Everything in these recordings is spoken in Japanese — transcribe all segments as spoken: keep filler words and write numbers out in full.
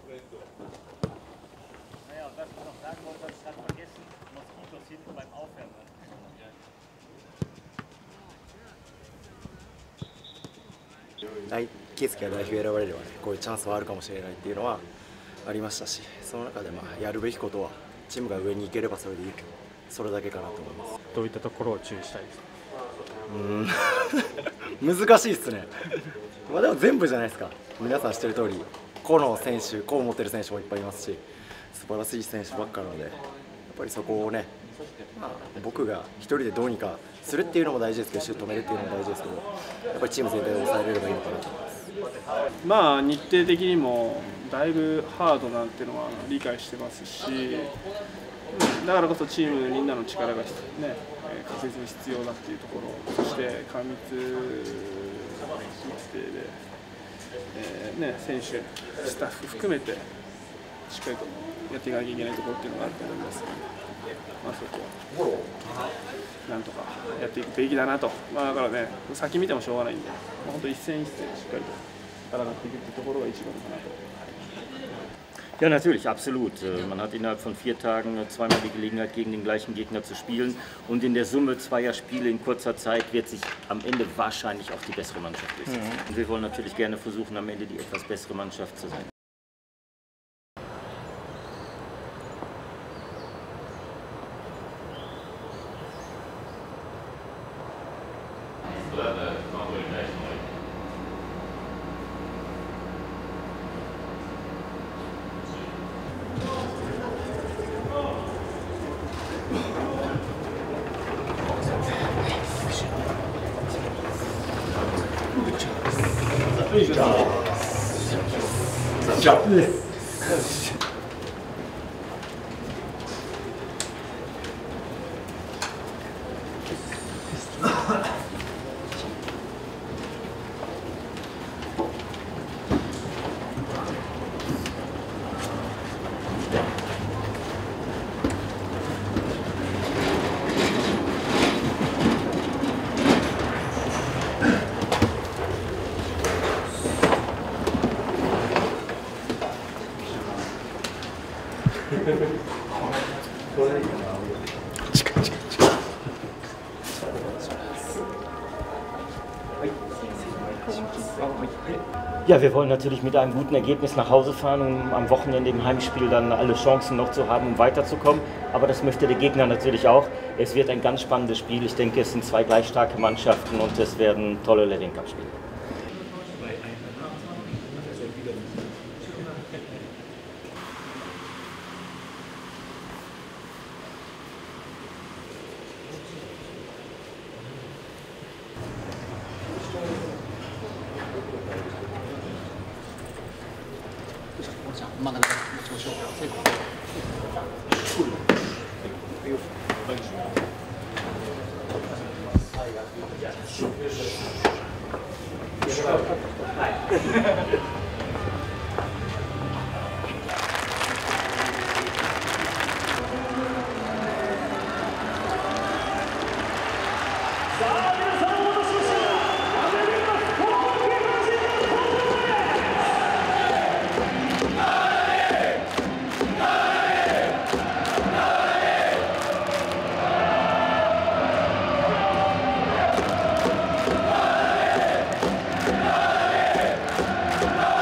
Naja, und was ich noch sagen wollte, habe ich gerade vergessen, Moskitos hinten beim Aufwärmen. 来ケースが代表選ばれればね、こういうチャンスはあるかもしれないっていうのはありましたし、その中でまあやるべきことはチームが上に行ければそれでいい、それだけかなと思います。 どういったところを注意したいですか？ うーん難しいですね。まあでも全部じゃないですか。皆さん知ってる通り、個の選手、個を持ってる選手もいっぱいいますし、素晴らしい選手ばっかなので、やっぱりそこをね、まあ、僕が一人でどうにかするっていうのも大事ですけど、シュート止めるっていうのも大事ですけど、やっぱりチーム全体で抑えれればいいのかなと思います。 まあ日程的にもだいぶハードなんていうのは理解してますし、だからこそチームみんなの力がね、確実に必要だっていうところ、そして過密日程で、えーね、選手、スタッフ含めてしっかりとやっていかなきゃいけないところっていうのがあると思いますので、まあ、そこはなんとかやっていくべきだなと、まあ、だからね、先見てもしょうがないんで、まあ、本当一戦一戦しっかりと戦っていくっていうところが一番かなと。 Ja, natürlich, absolut. Man hat innerhalb von vier Tagen zweimal die Gelegenheit, gegen den gleichen Gegner zu spielen. Und in der Summe zweier Spiele in kurzer Zeit wird sich am Ende wahrscheinlich auch die bessere Mannschaft durchsetzen. Mhm. Und wir wollen natürlich gerne versuchen, am Ende die etwas bessere Mannschaft zu sein. Ciao. Ja, wir wollen natürlich mit einem guten Ergebnis nach Hause fahren, um am Wochenende im Heimspiel dann alle Chancen noch zu haben, um weiterzukommen. Aber das möchte der Gegner natürlich auch. Es wird ein ganz spannendes Spiel. Ich denke, es sind zwei gleich starke Mannschaften und es werden tolle Levin Cup Spiele. Come on!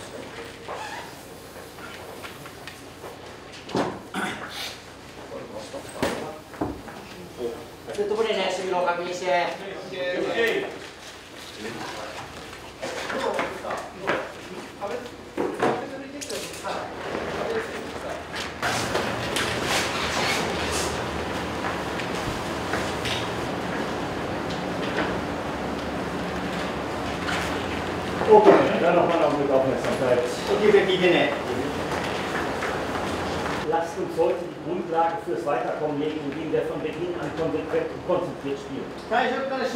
セットプレーね、守備の確認して。 Okay, dann nochmal noch mit Aufmerksamkeit. Lasst uns heute die Grundlage fürs Weiterkommen legen, indem wir von Beginn an konsequent und konzentriert spielen. Wir haben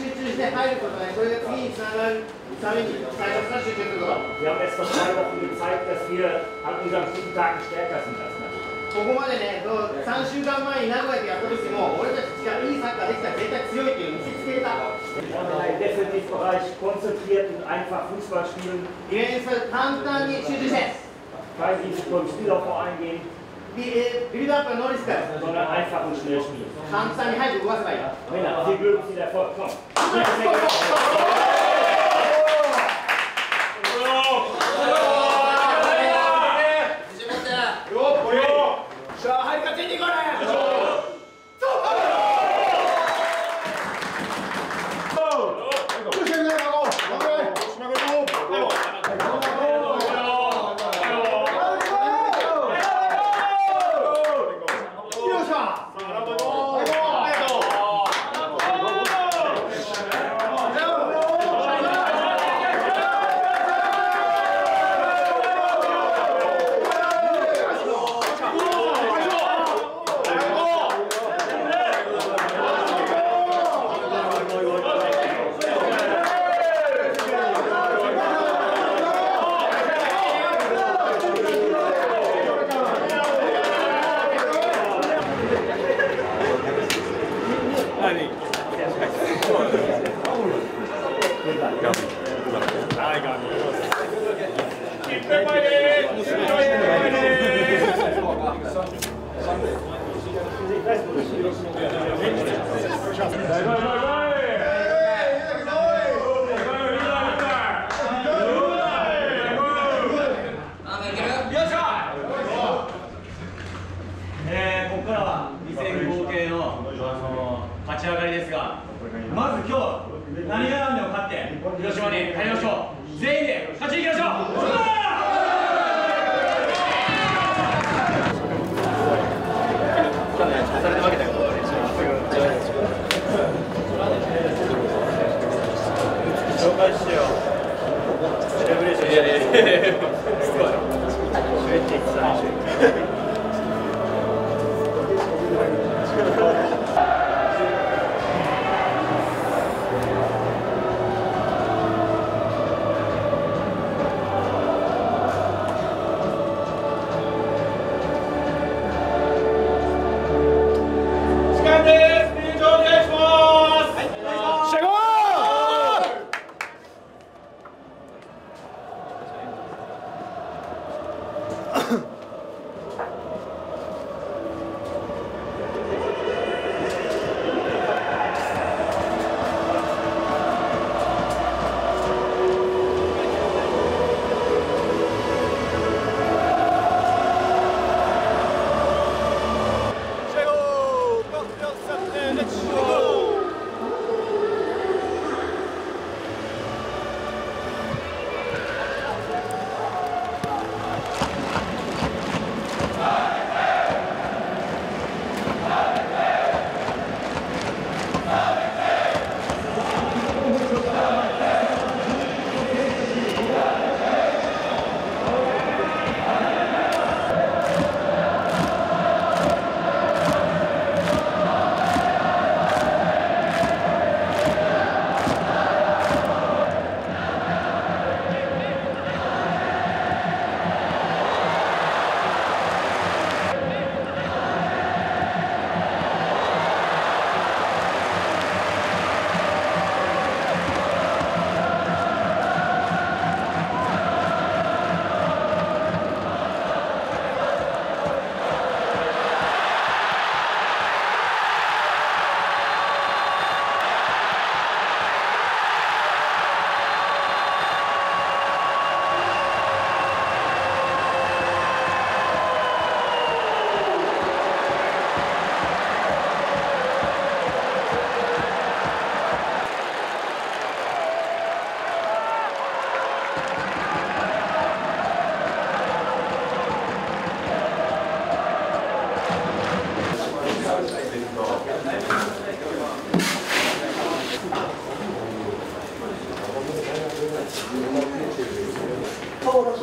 erst vor zwei Wochen gezeigt, dass wir an unseren guten Tagen stärker sind als manche. ここまでね、さんしゅうかんまえに名古屋でやった時も、俺たちがいいサッカーできたら絶対強いっていうのを見せつけた。 Im Defensivbereich konzentriert und einfach Fußball spielen. ディフェンス簡単に集中して。 Kein Risiko im Spielaufbau eingehen. ビルドアップはノーリスク。 sondern einfach und schnell spielen. 簡単に早く動かせばいい。 Männer, viel Glück, viel Erfolg, komm. えー、ここからはに戦合計の、あのー、勝ち上がりですが、まず今日何が何でも勝って広島に帰りましょう。全員で勝ちに行きましょう。去年されて負けたけど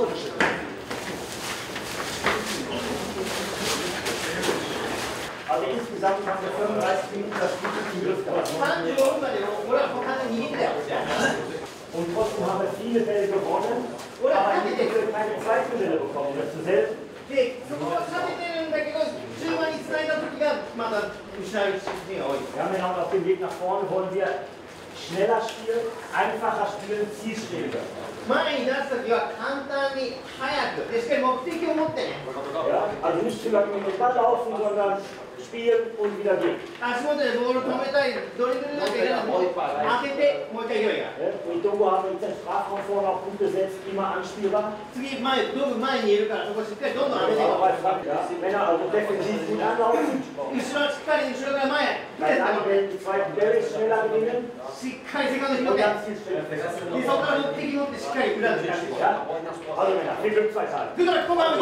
Also insgesamt haben wir fünfunddreißig Minuten das Spiel zum Griff gehabt. さんじゅうごふんまで俺はもう完全に握ったよ。 Und trotzdem haben wir viele Bälle gewonnen. Aber in der Regel keine Zweitbälle bekommen. Das ist selten. で、そこは勝ててるんだけど、中盤につないだ時がまだ失うシーンが多い。 Wir haben ja auch auf dem Weg nach vorne wollen wir schneller spielen, einfacher spielen, zielstrebiger. 前に出す時は簡単に早く、でしっかり目的を持ってね。 Ja, also nicht zu lange mit dem Ball laufen, sondern spielen und wieder gehen. 足元でボール止めたり、ドリブルなんかいらないもう当てて、もう一回行けばいいから。 Ja, und Dogo haben wir jetzt den Strafraum vorne auch gut gesetzt, immer anspielbar. 次、前、ドブ前にいるから、そこしっかりどんどん上げていこ Aber bei Frank, ja, wenn er also defensiv gut anlaufen, う。後ろはしっかり後ろから前。 bei langen Bällen die zweiten Bälle schneller gewinnen しっかりセカンド拾 und って。 dann zielstrebig. で、そこから目的持ってしっかり裏で出して。 Ja? Also Männer, viel Glück zwei Tage. グッドラック、ここまで。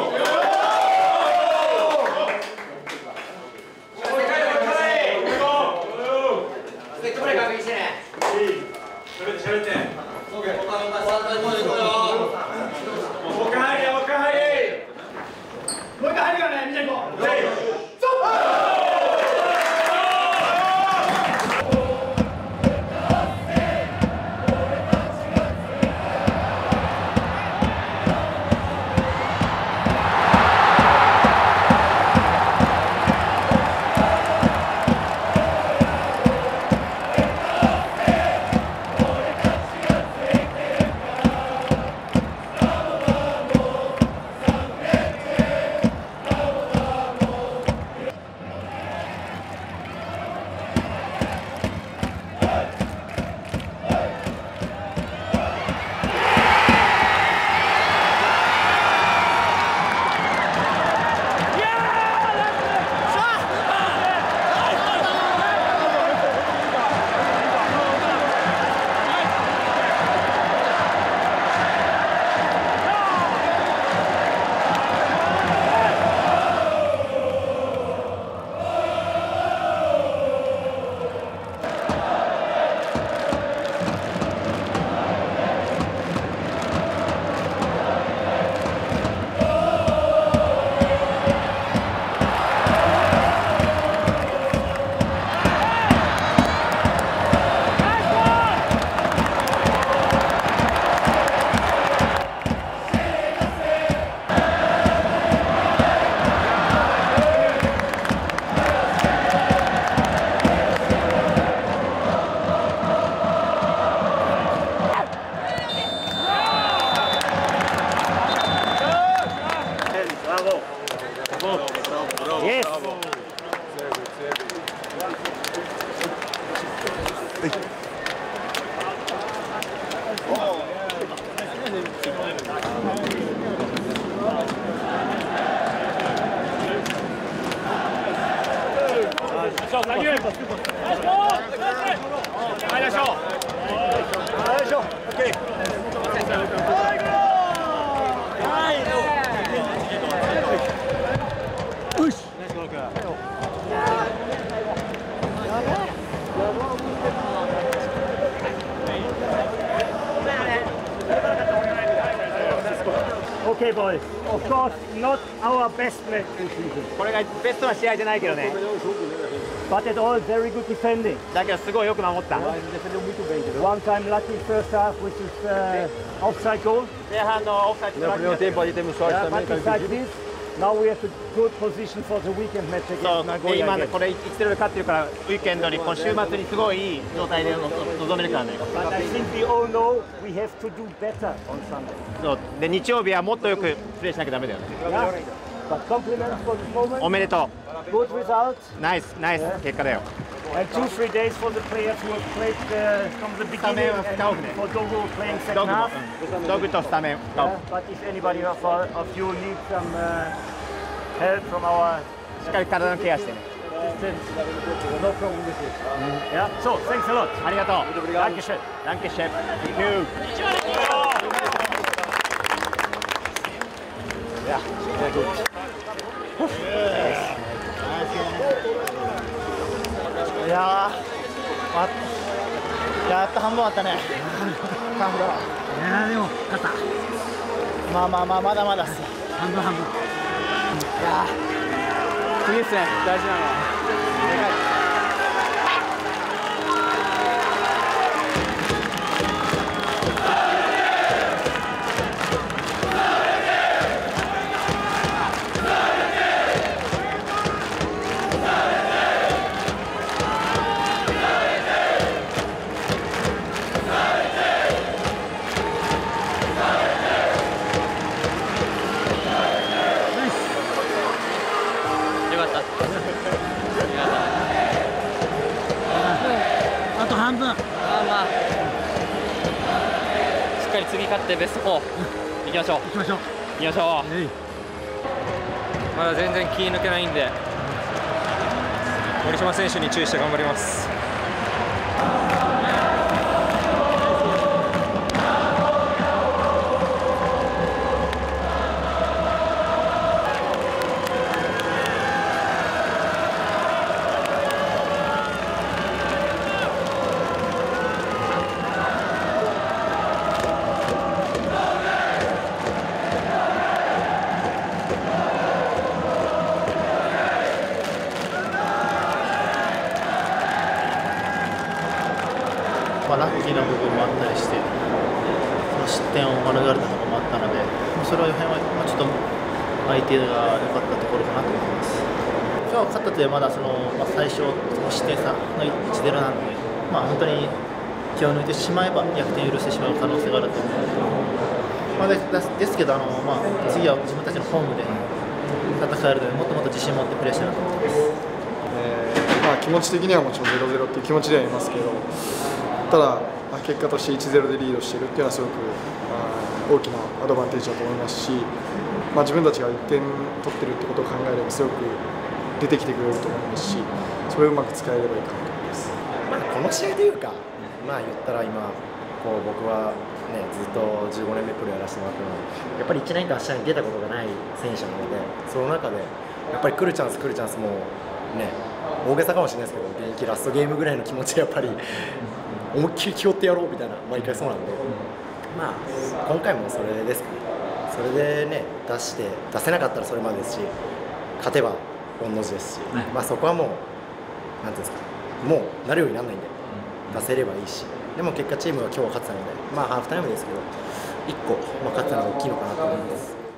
セットプレー確認してね。 喋って喋ってもう一回入れもう一回入れもう一回入るからねみんなにも Okay, boys. Of course, not our best match this season. これがベストな試合じゃないけどね。 But at all, very good defending. だけどすごいよく守った。 One time lucky first half, which is uh, offside goal. 前半のオフサイドトラック Yeah, but besides this, now we have a good position for the weekend match そう against で Nagoya 今 again. これいちたいゼロで勝ってるからウィークエンドにこの週末にすごいいい状態での臨めるからね。 But I think we all know we have to do better on Sunday. そうで日曜日はもっとよくプレーしなきゃダメだよね。 Yeah? But compliments for this moment. おめでと Good results. う。ナイスナイス結果だよ。 And two, three days for the players who have played uh, from the beginning Stammen of and Kaufne. for Dogo playing ド second グも half. うんドグとスタメン。 Yeah, but if anybody of, our, of you need some uh, help from our しっかり体のケアしてね。 assistants, no problem with it. Yeah, so thanks a lot. ありがとう。 Dankeschön. ダンケシェフ。Thank you. Yeah, very good. いやー、やっと半分あったね。カンフだ。 いやでも勝った。 まあまあまあまだまだっすよ。半分半分。いやー次ですね、大事なのは。あと半分。まあまあしっかり次勝ってベストフォー行きましょう。行きましょう。行きましょう。まだ全然気抜けないんで、森島選手に注意して頑張ります。 まあ、ラッキーな部分もあったりして、その失点を免れたところもあったので、それは予選はちょっと相手が良かったところかなと思います。今日勝ったというまだその、まあ、最初、その失点差のいちたいゼロなので、まあ、本当に気を抜いてしまえば逆転を許してしまう可能性があると思うので、まあ、でですけど、あのまあ、次は自分たちのホームで戦えるので、もっともっと自信を持ってプレーしたいなと思ってます。 えーまあ、気持ち的にはもちろんゼロゼロっていう気持ちではいますけど、ただ、まあ、結果としていちたいゼロでリードしているっていうのはすごく、まあ、大きなアドバンテージだと思いますし、まあ、自分たちがいってん取ってるってことを考えればすごく出てきてくれると思いますし、それをうまく使えればいいかなと思います。 まあ、この試合というか、まあ言ったら今こう僕は、ね、ずっとじゅうごねんめプロやらせてもらってるので、やっぱりいちねんかん試合に出たことがない選手なので、その中でやっぱり来るチャンス来るチャンスもね、大げさかもしれないですけど、現役ラストゲームぐらいの気持ちでやっぱり思いっきり気負ってやろうみたいな、毎回そうなんで、まあ今回もそれですかね。それでね、出して出せなかったらそれまでですし、勝てば御の字ですし、まあそこはもうなんていうんですか、もうなるようにならないんで出せればいいし、でも結果チームが今日は勝ってたので、まあハーフタイムですけどいっこ、まあ、勝ったのは大きいのかなと思います。